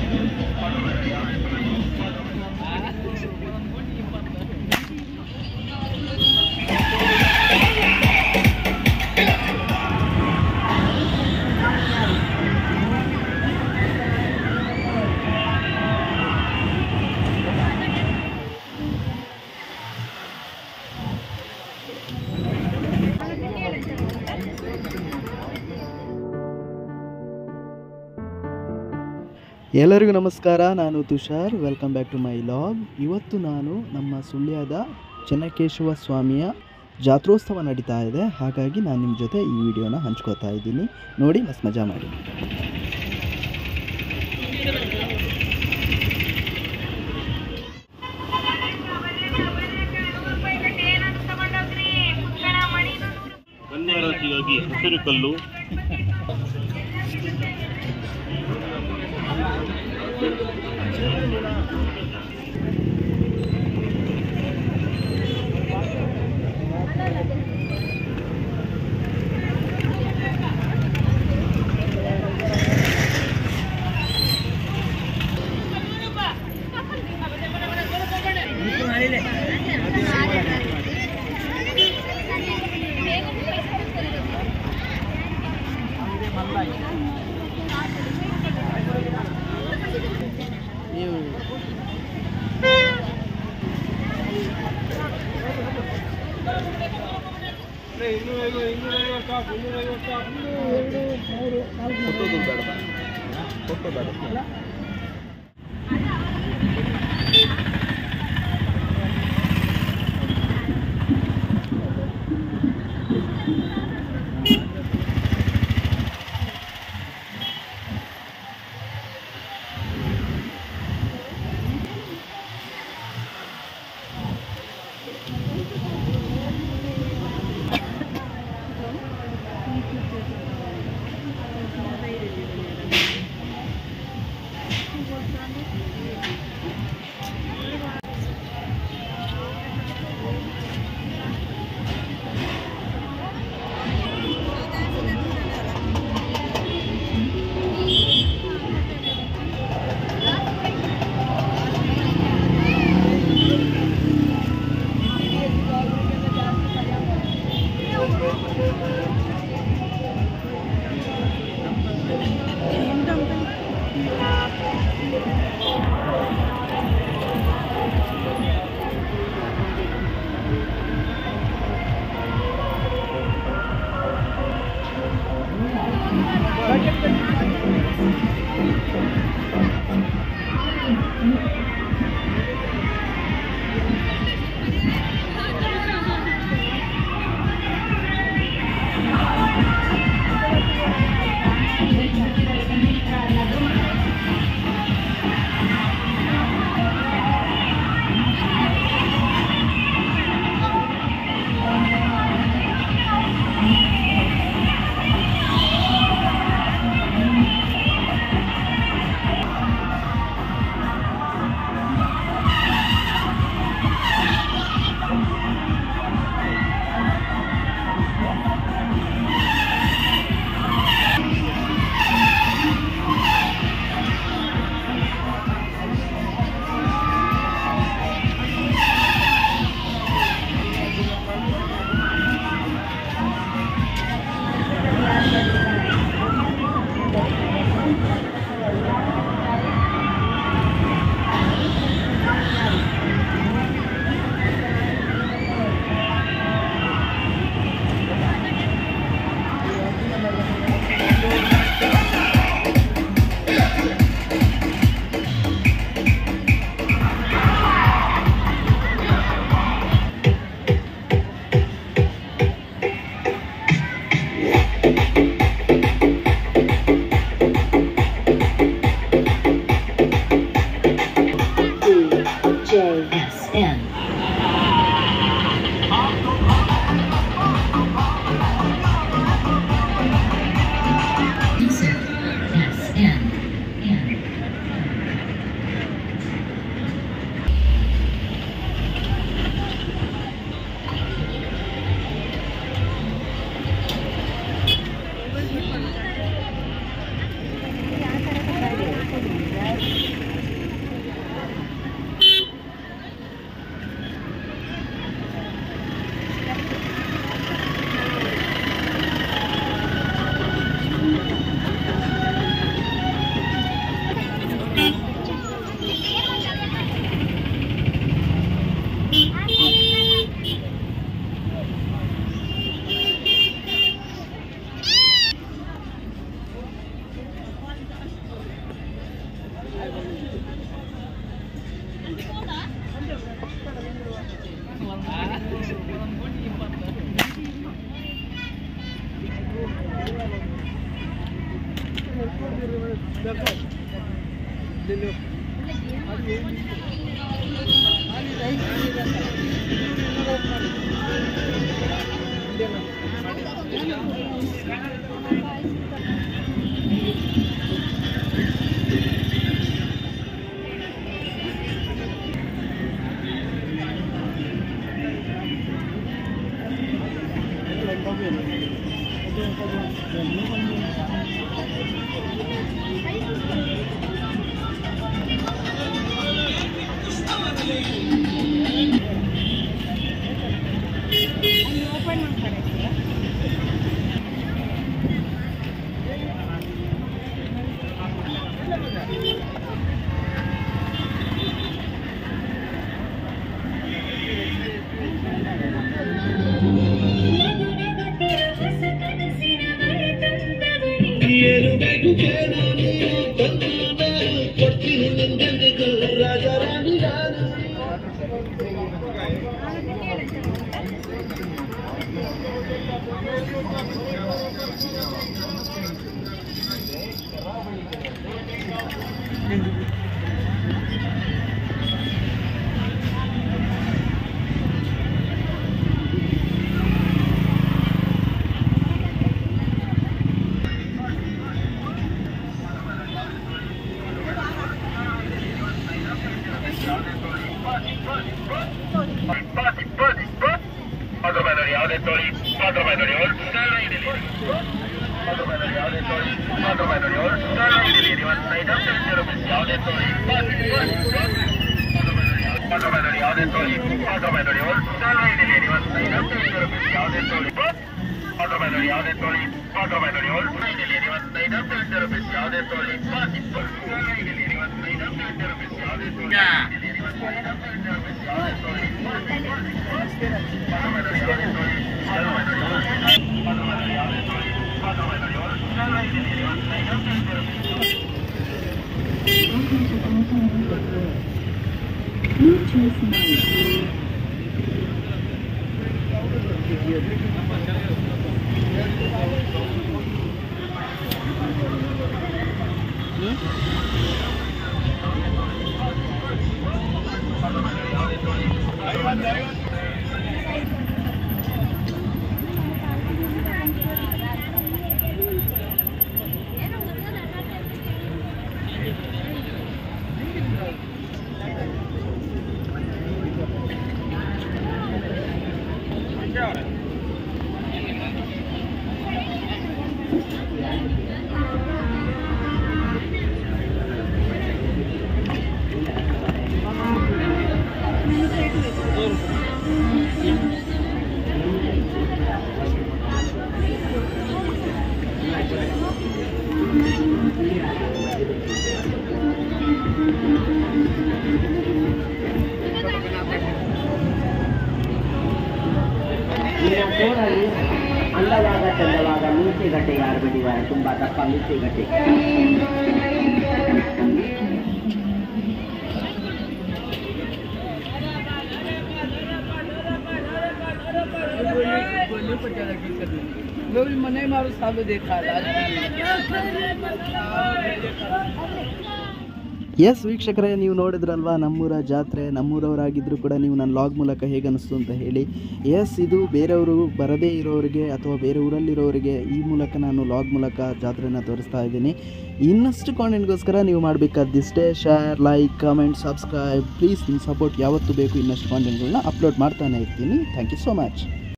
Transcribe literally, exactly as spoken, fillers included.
ಎಲ್ಲರಿಗೂ ನಮಸ್ಕಾರ, ನಾನು Tushar. Welcome back to my vlog. ಇವತ್ತು ನಾನು ನಮ್ಮ ಸುಳ್ಯದ ಚೆನ್ನಕೇಶವ ಸ್ವಾಮಿಯ ಜಾತ್ರೋತ್ಸವ ನಡೀತಾ ಇದೆ. ಹಾಗಾಗಿ ನಾನು ನಿಮ್ಮ ಜೊತೆ ಈ ವಿಡಿಯೋನ ಹಂಚ್ಕೋತಾ ಇದ್ದೀನಿ. ನೋಡಿ, ಮಸ್ತ್ ಮಜಾ ಮಾಡಿ. ಕನ್ಯಾರಾಶಿಗಾಗಿ ಹಸಿರು ಕಲ್ಲು, ಅಂದವಾಗ ಚಂದವಾಗ ಮೀಸೆಗಟ್ಟೆ ಯಾರು ಬಿಟ್ಟಿದ್ದಾರೆ ತುಂಬಾ ದಪ್ಪ ಮೀಸೆಗಟ್ಟೆ लोग मने मारो साबे देखा ಎಸ್ ವೀಕ್ಷಕರೇ, ನೀವು ನೋಡಿದ್ರಲ್ವಾ ನಮ್ಮೂರ ಜಾತ್ರೆ. ನಮ್ಮೂರವರಾಗಿದ್ದರೂ ಕೂಡ ನೀವು ನನ್ನ ಲಾಗ್ ಮೂಲಕ ಹೇಗೆ ಅನಿಸ್ತು ಅಂತ ಹೇಳಿ. ಎಸ್, ಇದು ಬೇರೆಯವರು ಬರದೇ ಇರೋರಿಗೆ ಅಥವಾ ಬೇರೆ ಊರಲ್ಲಿರೋರಿಗೆ ಈ ಮೂಲಕ ನಾನು ಲಾಗ್ ಮೂಲಕ ಜಾತ್ರೆನ ತೋರಿಸ್ತಾ ಇದ್ದೀನಿ. ಇನ್ನಷ್ಟು ಕಾಂಟೆಂಟ್ಗೋಸ್ಕರ ನೀವು ಮಾಡಬೇಕಾದಿಷ್ಟೇ, share, like, comment, subscribe. Please ನಿಮ್ಮ ಸಪೋರ್ಟ್ ಯಾವತ್ತೂ ಬೇಕು. ಇನ್ನಷ್ಟು ಕಾಂಟೆಂಟ್ಗಳನ್ನ ಅಪ್ಲೋಡ್ ಮಾಡ್ತಾನೆ ಇರ್ತೀನಿ. Thank you so much.